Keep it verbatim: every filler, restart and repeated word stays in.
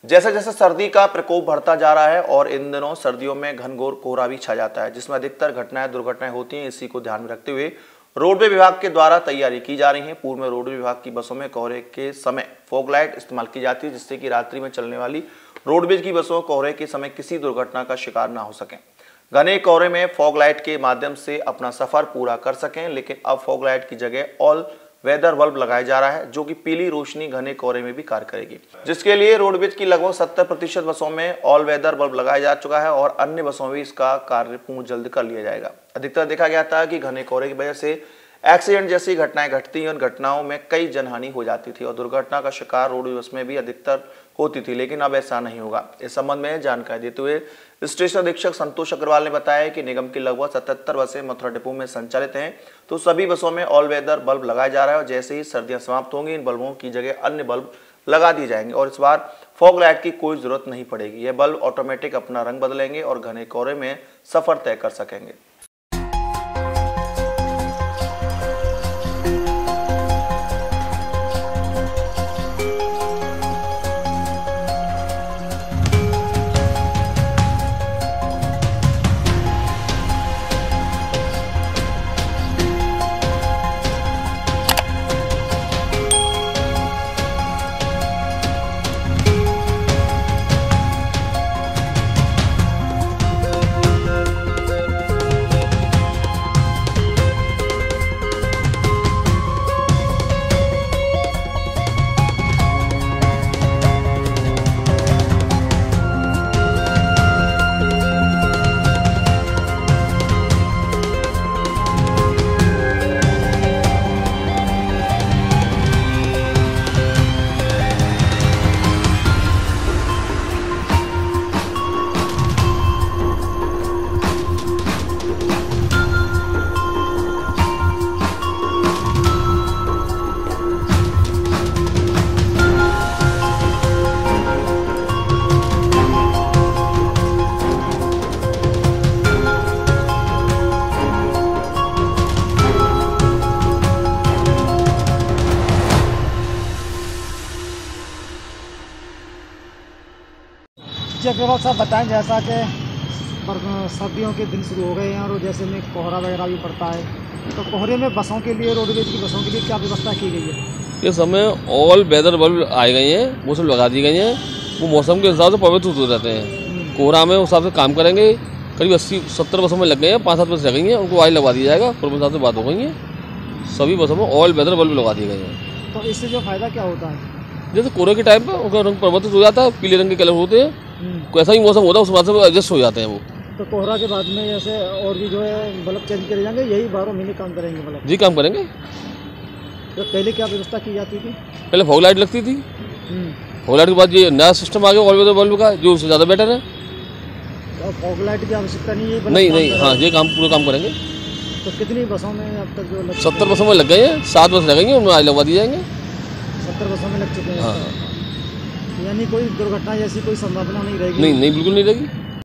जैसे जैसे सर्दी का प्रकोप बढ़ता जा रहा है और इन दिनों सर्दियों में घनघोर कोहरा भी छा जाता है, जिसमें अधिकतर घटनाएं दुर्घटनाएं होती हैं। इसी को ध्यान में रखते हुए रोडवे विभाग के द्वारा तैयारी की जा रही है। पूर्व में रोडवे विभाग की बसों में कोहरे के समय फॉग लाइट इस्तेमाल की जाती है, जिससे कि रात्रि में चलने वाली रोडवेज की बसों कोहरे के समय किसी दुर्घटना का शिकार ना हो सकें, घने कोहरे में फॉग लाइट के माध्यम से अपना सफर पूरा कर सकें। लेकिन अब फॉग लाइट की जगह ऑल वेदर बल्ब लगाया जा रहा है, जो कि पीली रोशनी घने कोहरे में भी कार्य करेगी, जिसके लिए रोडवेज की लगभग सत्तर प्रतिशत बसों में ऑल वेदर बल्ब लगाया जा चुका है और अन्य बसों में भी इसका कार्य पूर्ण जल्द कर लिया जाएगा। अधिकतर देखा गया था कि घने कोहरे की वजह से एक्सीडेंट जैसी घटनाएं घटती हैं और घटनाओं में कई जनहानि हो जाती थी और दुर्घटना का शिकार रोडवेज बस में भी अधिकतर होती थी, लेकिन अब ऐसा नहीं होगा। इस संबंध में जानकारी देते हुए स्टेशन अधीक्षक संतोष अग्रवाल ने बताया कि निगम की लगभग सतहत्तर बसें मथुरा डिपो में संचालित हैं, तो सभी बसों में ऑल वेदर बल्ब लगाया जा रहा है और जैसे ही सर्दियां समाप्त होंगी इन बल्बों की जगह अन्य बल्ब लगा दिए जाएंगे और इस बार फॉग लाइट की कोई जरूरत नहीं पड़ेगी। यह बल्ब ऑटोमेटिक अपना रंग बदलेंगे और घने कोहरे में सफर तय कर सकेंगे। अग्रवाल साहब बताएं, जैसा कि सर्दियों के दिन शुरू हो गए हैं और जैसे में कोहरा वगैरह भी पड़ता है, तो कोहरे में बसों के लिए रोडवेज की बसों के लिए क्या व्यवस्था की गई है? इस समय ऑल वेदर बल्ब आए गए हैं, वो सब लगा दी गई हैं। वो मौसम के हिसाब से पवित्र हो जाते हैं। कोहरा में उस हिसाब से काम करेंगे। करीब अस्सी सत्तर बसों में लग गए हैं, पाँच सात बस रह गई हैं, उनको आज लगवा दिया जाएगा। पूर्व हिसाब से बात हो गई है, सभी बसों में ऑल वेदर बल्ब लगा दिए गए हैं। तो इससे जो फायदा क्या होता है? जैसे कोहरे के टाइम पर उनका रंग परिवर्तित हो जाता है, पीले रंग के कलर होते हैं, कैसा ही मौसम होता है उस हिसाब से एडजस्ट हो जाते हैं वो। तो कोहरा के बाद में जैसे और भी जो है बल्ब चेंज करे जाएंगे, यही बारह महीने काम करेंगे बल्ब? जी काम करेंगे। तो पहले क्या व्यवस्था की जाती थी? पहले फॉग लाइट लगती थी, फॉग लाइट के बाद ये नया सिस्टम आ गया ऑल वेदर बल्ब का, जो उससे ज़्यादा बेटर है। तो फॉग लाइट की आवश्यकता नहीं है? नहीं नहीं, हाँ ये काम पूरे काम करेंगे। तो कितनी बसों में अब तक जो लग सत्तर बसों में लग गए हैं, सात बस रह गई हैं, उनमें आज लगवा दिए जाएंगे। सत्तर बसों में लग चुके हैं। हाँ, यानी कोई दुर्घटना जैसी कोई संभावना नहीं रहेगी? नहीं नहीं, बिल्कुल नहीं रहेगी।